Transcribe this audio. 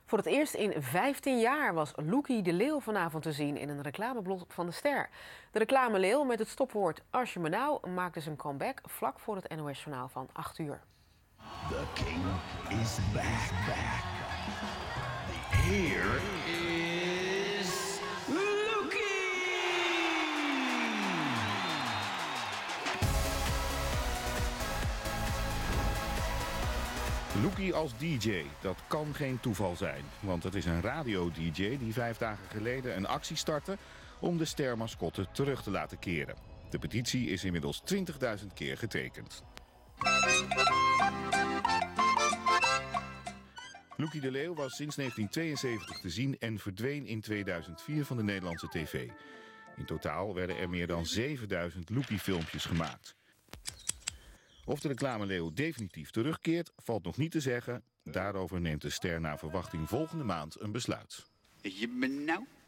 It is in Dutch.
Voor het eerst in 15 jaar was Loekie de Leeuw vanavond te zien in een reclameblok van de Ster. De reclameleeuw met het stopwoord "Als je me nou" maakte zijn comeback vlak voor het NOS-journaal van 8 uur. The king is back. Here is Loekie! Loekie als DJ, dat kan geen toeval zijn. Want het is een radio-dj die 5 dagen geleden een actie startte om de Ster-mascotte terug te laten keren. De petitie is inmiddels 20.000 keer getekend. Loekie de Leeuw was sinds 1972 te zien en verdween in 2004 van de Nederlandse tv. In totaal werden er meer dan 7000 Loekie-filmpjes gemaakt. Of de reclameleeuw definitief terugkeert, valt nog niet te zeggen. Daarover neemt de Ster naar verwachting volgende maand een besluit. Je me nou?